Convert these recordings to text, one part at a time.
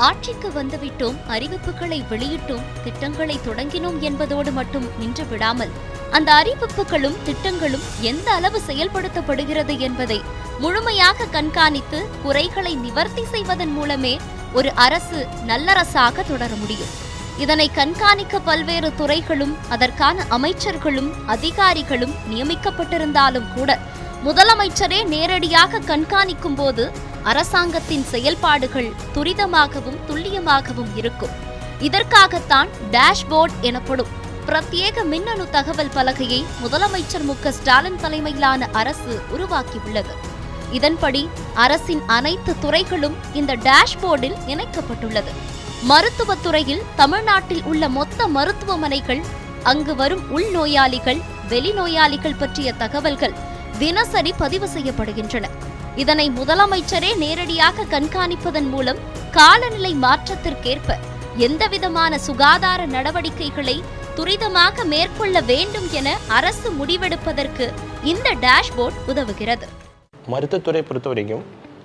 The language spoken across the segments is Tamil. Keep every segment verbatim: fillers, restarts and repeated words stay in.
ஆட்சிக்கு வந்துவிட்டோம், அறிவிப்புகளை வெளியிட்டோம், திட்டங்களை தொடங்கினோம் என்பதோடு மட்டும் நின்று விடாமல் அந்த அறிவிப்புகளும் திட்டங்களும் எந்த அளவு செயல்படுத்தப்படுகிறது என்பதை முழுமையாக கண்காணித்து குறைகளை நிவர்த்தி செய்வதன் மூலமே ஒரு அரசு நல்லரசாக தொடர முடியும். இதனை கண்காணிக்க பல்வேறு துறைகளும் அதற்கான அமைச்சர்களும் அதிகாரிகளும் நியமிக்கப்பட்டிருந்தாலும் கூட முதலமைச்சரே நேரடியாக கண்காணிக்கும் போது அரசாங்கத்தின் செயல்பாடுகள் துரிதமாகவும் துல்லியமாகவும் இருக்கும். இதற்காகத்தான் டேஷ்போர்ட் எனப்படும் பிரத்யேக மின்னணு தகவல் பலகையை முதலமைச்சர் மு க ஸ்டாலின் தலைமையிலான அரசு உருவாக்கியுள்ளது. இதன்படி அரசின் அனைத்து துறைகளும் இந்த டேஷ்போர்டில் இணைக்கப்பட்டுள்ளது. மருத்துவத்துறையில் தமிழ்நாட்டில் உள்ள மொத்த மருத்துவமனைகள், அங்கு வரும் உள்நோயாளிகள், வெளிநோயாளிகள் பற்றிய தகவல்கள் தினசரி பதிவு செய்யப்படுகின்றன. இதனை முதலமைச்சரே நேரடியாக கண்காணிப்பதன் மூலம் காலநிலை மாற்றத்திற்கேற்ப எந்தவிதமான சுகாதார நடவடிக்கைகளை துரிதமாக மேற்கொள்ள வேண்டும் என அரசு முடிவெடுப்பதற்கு இந்த டேஷ்போர்ட் உதவுகிறது. மருத்துவத்துறை பொறுத்த வரைக்கும்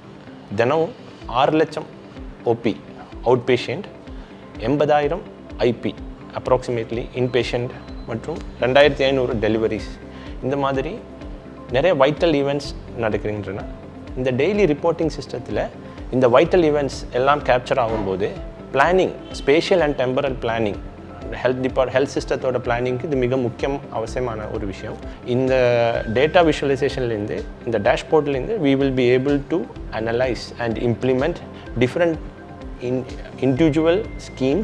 தினமும் ஆறு லட்சம் ஓபி அவுட் பேஷண்ட், எண்பதாயிரம் ஐபி அப்ராக்சிமேட்லி இன்பேஷண்ட் மற்றும் ரெண்டாயிரத்தி ஐநூறு டெலிவரிஸ், இந்த மாதிரி நிறைய வைட்டல் ஈவெண்ட்ஸ் நடக்கின்றன. இந்த டெய்லி ரிப்போர்ட்டிங் சிஸ்டத்தில் இந்த வைட்டல் ஈவெண்ட்ஸ் எல்லாம் கேப்சர் ஆகும்போது planning, spatial and temporal planning, health depart health சிஸ்டத்தோட பிளானிங்க்கு இது மிக முக்கியம் அவசியமான ஒரு விஷயம். இந்த டேட்டா விஷுவலைசேஷன்லேருந்து, இந்த டேஷ்போர்ட்லேருந்து we will be able to analyze and implement different in individual schemes,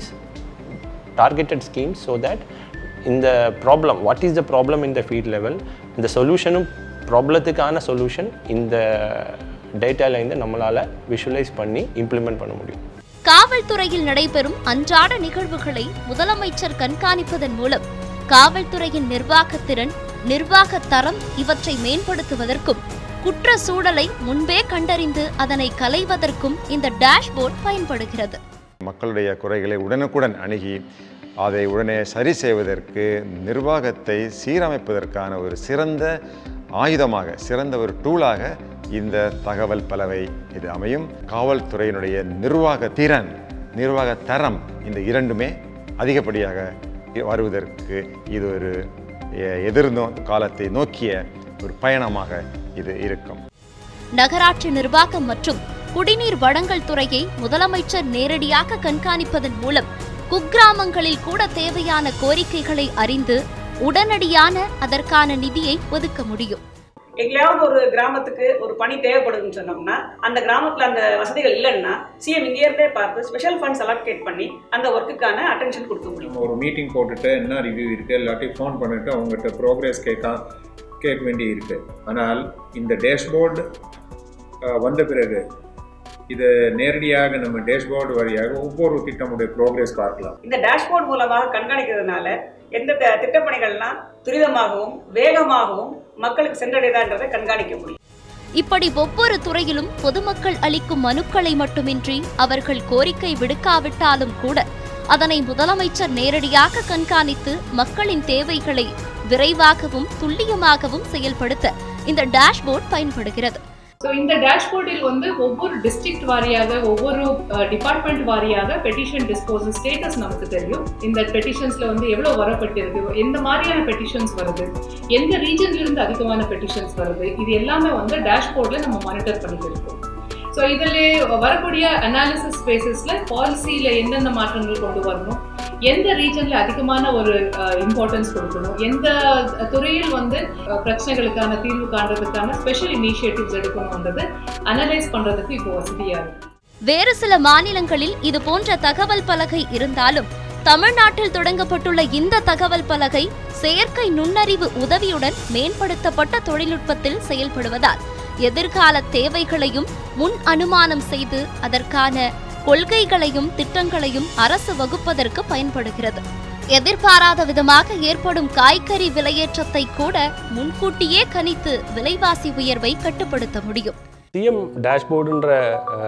targeted schemes, so that in the problem, what is the problem in the field level, இந்த சொல்யூஷனும் ப்ராப்ளத்துக்கான சொல்யூஷன் இந்த டேட்டாலேருந்து நம்மளால் விஷுவலைஸ் பண்ணி இம்ப்ளிமெண்ட் பண்ண முடியும். காவல்துறையில் நடைபெறும் அன்றாட நிகழ்வுகளை முதலமைச்சர் கண்காணிப்பதன் மூலம் காவல்துறையின் நிர்வாகத்திறன், நிர்வாக தரம் இவற்றை மேம்படுத்துவதற்கும் குற்ற சூழலை முன்பே கண்டறிந்து அதனை களைவதற்கும் இந்த டேஷ்போர்ட் பயன்படுகிறது. மக்களுடைய குறைகளை உடனுக்குடன் அணுகி அதை உடனே சரி செய்வதற்கு, நிர்வாகத்தை சீரமைப்பதற்கான ஒரு சிறந்த ஆயுதமாக, சிறந்த ஒரு டூலாக இந்த தகவல் பலகை இது அமையும். காவல்துறையினுடைய நிர்வாக திறன், நிர்வாக தரம், இந்த இரண்டுமே அதிகப்படியாக வருவதற்கு இது ஒரு எதிர்நோ காலத்தை நோக்கிய ஒரு பயணமாக இது இருக்கும். நகராட்சி நிர்வாகம் மற்றும் குடிநீர் வழங்கல் துறையை முதலமைச்சர் நேரடியாக கண்காணிப்பதன் மூலம் குக்கிராமங்களில் கூட தேவையான கோரிக்கைகளை அறிந்து உடனடியான அதற்கான நிதியை ஒதுக்க முடியும். எங்கேயாவது ஒரு கிராமத்துக்கு ஒரு பணி தேவைப்படுதுன்னு சொன்னோம்னா, அந்த கிராமத்தில் அந்த வசதிகள் இல்லைன்னா சிஎம் இங்கேருந்தே பார்த்து ஸ்பெஷல் ஃபண்ட்ஸ் அலோகேட் பண்ணி அந்த ஒர்க்குக்கான அட்டென்ஷன் கொடுக்க முடியும். ஒரு மீட்டிங் போட்டுட்டு என்ன ரிவ்யூ இருக்குது எல்லாத்தையும் ஃபோன் பண்ணிட்டு அவங்ககிட்ட ப்ரோக்ரஸ் கேட்க கேட்க வேண்டி இருக்குது. ஆனால் இந்த டேஷ்போர்டு வந்த பிறகு இது நேரடியாக நம்ம டேஷ்போர்டு வழியாக ஒவ்வொரு திட்டமுடைய ப்ரோக்ரஸ் பார்க்கலாம். இந்த டேஷ்போர்ட் மூலமாக கண்காணிக்கிறதுனால எந்த திட்டப்பணிகள்லாம் துரிதமாகவும் வேகமாகவும் மக்களுக்கு சென்றடைதான்றதை கண்காணிக்க முடியும். இப்படி ஒவ்வொரு துறையிலும் பொதுமக்கள் அளிக்கும் மனுக்களை மட்டுமின்றி அவர்கள் கோரிக்கை விடுக்காவிட்டாலும் கூட அதனை முதலமைச்சர் நேரடியாக கண்காணித்து மக்களின் தேவைகளை விரைவாகவும் துல்லியமாகவும் செயல்படுத்த இந்த டேஷ்போர்ட் பயன்படுகிறது. ஸோ இந்த டேஷ்போர்டில் வந்து ஒவ்வொரு டிஸ்ட்ரிக்ட் வாரியாக, ஒவ்வொரு டிபார்ட்மெண்ட் வாரியாக பெட்டிஷன் டிஸ்போசல் ஸ்டேட்டஸ் நமக்கு தெரியும். இந்த பெட்டிஷன்ஸில் வந்து எவ்வளோ வரப்பட்டிருக்கு, எந்த மாதிரியான பெட்டிஷன்ஸ் வருது, எந்த ரீஜன்லேருந்து அதிகமான பெட்டிஷன்ஸ் வருது, இது எல்லாமே வந்து டேஷ்போர்டில் நம்ம மானிட்டர் பண்ணிட்டு இருக்கோம். ஸோ இதில் வரக்கூடிய அனாலிசிஸ் பேசிஸில் பாலிசியில் எந்தெந்த மாற்றங்கள் கொண்டு வரணும், எந்த ரீஜனில் அதிகமான ஒரு இம்பார்ட்டன்ஸ் கொடுக்கணும், எந்த துறையில் வந்து பிரச்சனைகளுக்கான தீர்வு காண்றதுக்கான ஸ்பெஷல் இனிஷியேட்டிவ்ஸ் எடுக்கணும்ன்றது அனலைஸ் பண்ணுறதுக்கு இப்போ வசதியாக இருக்கு. வேறு சில மாநிலங்களில் இது போன்ற தகவல் பலகை இருந்தாலும் தமிழ்நாட்டில் தொடங்கப்பட்டுள்ள இந்த தகவல் பலகை செயற்கை நுண்ணறிவு உதவியுடன் மேம்படுத்தப்பட்ட தொழில்நுட்பத்தில் செயல்படுவதால் எதிர்கால தேவைகளையும் முன் அனுமானம் செய்து அதற்கான கொள்கைகளையும் திட்டங்களையும் அரசு வகுப்பதற்கு பயன்படுகிறது. எதிர்பாராத விதமாக ஏற்படும் காய்கறி விலையேற்றத்தை கூட முன்கூட்டியே கணித்து விலைவாசி உயர்வை கட்டுப்படுத்த முடியும். சிஎம் டேஷ்போர்டுன்ற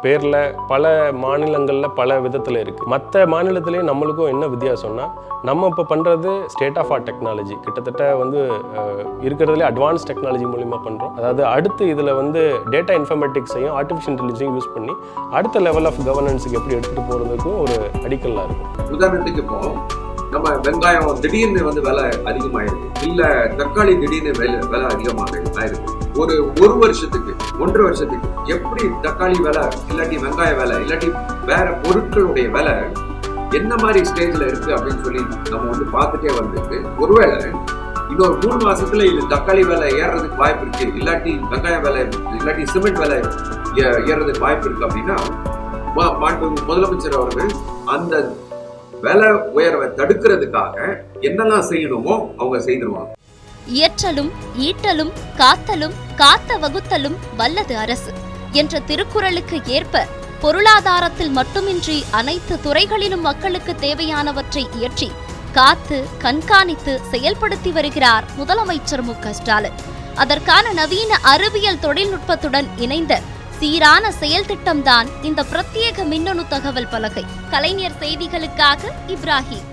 பேரில் பல மாநிலங்களில் பல விதத்தில் இருக்குது. மற்ற மாநிலத்திலேயும் நம்மளுக்கும் என்ன வித்தியாசம்னா, நம்ம இப்போ பண்ணுறது ஸ்டேட் ஆஃப் ஆர்ட் டெக்னாலஜி, கிட்டத்தட்ட வந்து இருக்கிறதுலே அட்வான்ஸ் டெக்னாலஜி மூலிமா பண்ணுறோம். அதாவது அடுத்து இதில் வந்து டேட்டா இன்ஃபர்மேட்டிக்ஸையும் ஆர்டிஃபிஷியல் இன்டெலிஜென்ஸையும் யூஸ் பண்ணி அடுத்த லெவல் ஆஃப் கவர்னன்ஸுக்கு எப்படி எடுத்துகிட்டு போகிறதுக்கும் ஒரு அடிக்கல்லாக இருக்கும். உதாரணத்துக்கு இப்போ நம்ம வெங்காயம் திடீர்னு வந்து விலை அதிகமாயிருக்கு, இல்லை தக்காளி திடீர்னு விலை விலை அதிகமாக ஆயிருக்கு. ஒரு ஒரு வருஷத்துக்கு ஒன்றரை வருஷத்துக்கு எப்படி தக்காளி விலை இல்லாட்டி வெங்காய விலை இல்லாட்டி வேற பொருட்களுடைய விலை என்ன மாதிரி ஸ்டேஜ்ல இருக்கு அப்படின்னு சொல்லி நம்ம வந்து பார்த்துட்டே வந்திருக்கு. ஒருவேளை இன்னொரு மூணு மாசத்துல இது தக்காளி விலை ஏறதுக்கு வாய்ப்பு இருக்கு, இல்லாட்டி வெங்காய விலை இல்லாட்டி சிமெண்ட் விலை ஏறதுக்கு வாய்ப்பு இருக்கு அப்படின்னா முதலமைச்சர் அவர்கள் அந்த விலை உயர்வை தடுக்கிறதுக்காக என்னெல்லாம் செய்யணுமோ அவங்க செய்திருவாங்க. இயற்றலும் ஈட்டலும் காத்தலும் காத்த வகுத்தலும் வல்லது அரசு என்ற திருக்குறளுக்கு ஏற்ப பொருளாதாரத்தில் மட்டுமின்றி அனைத்து துறைகளிலும் மக்களுக்கு தேவையானவற்றை இயற்றி காத்து கண்காணித்து செயல்படுத்தி வருகிறார் முதலமைச்சர் மு க ஸ்டாலின். அதற்கான நவீன அறிவியல் தொழில்நுட்பத்துடன் இணைந்த சீரான செயல் திட்டம்தான் இந்த பிரத்யேக மின்னணு தகவல் பலகை. கலைஞர் செய்திகளுக்காக இப்ராஹிம்.